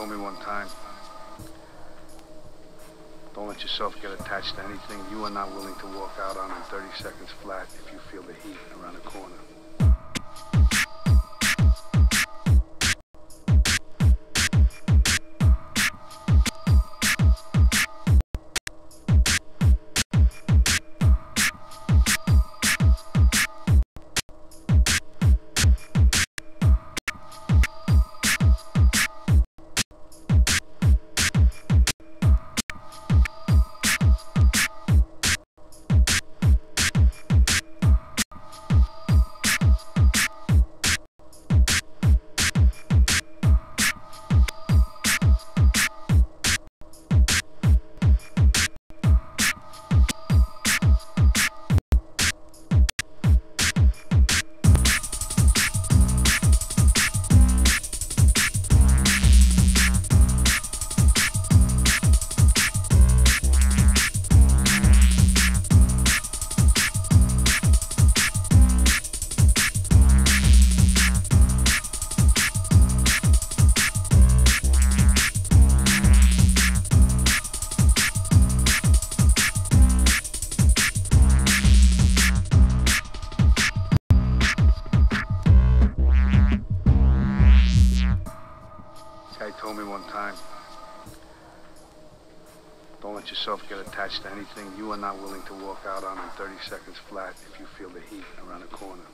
told me one time, don't let yourself get attached to anything you are not willing to walk out on in 30 seconds flat if you feel the heat around the corner. Told me one time, don't let yourself get attached to anything you are not willing to walk out on in 30 seconds flat if you feel the heat around the corner.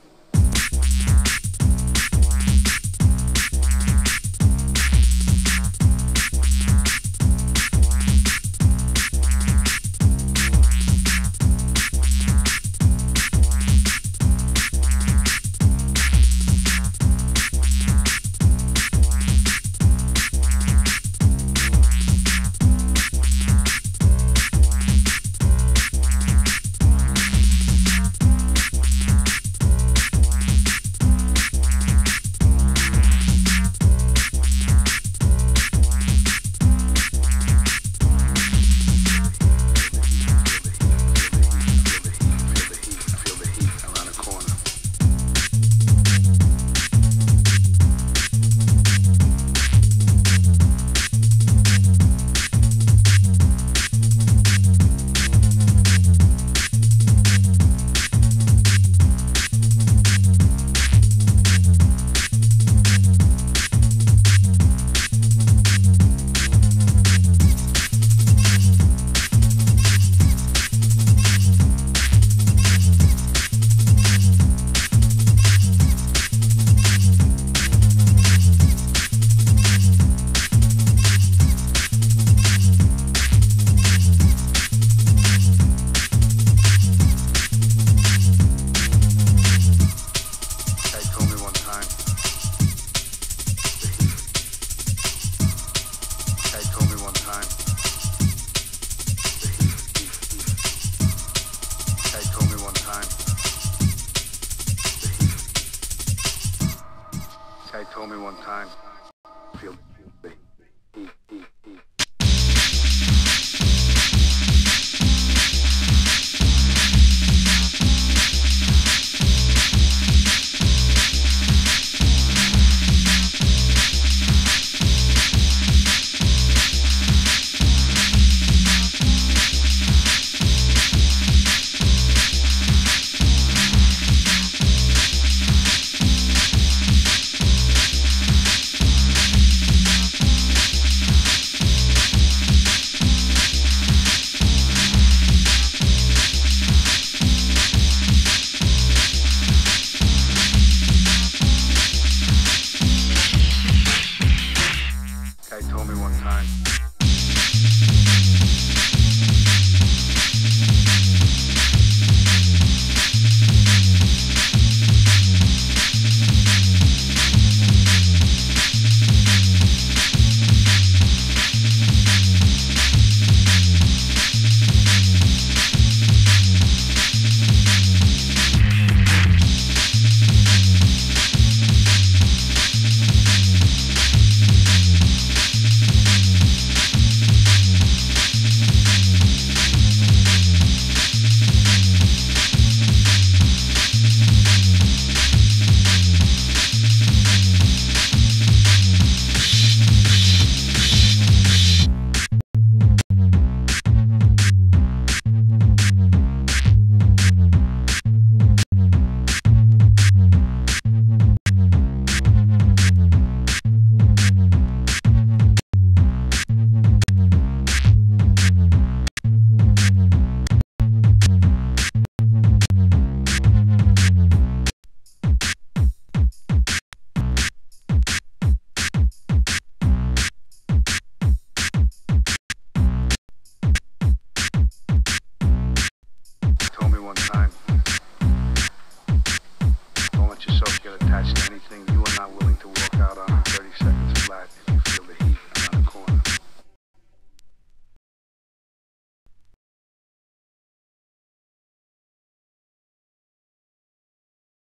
Told me one time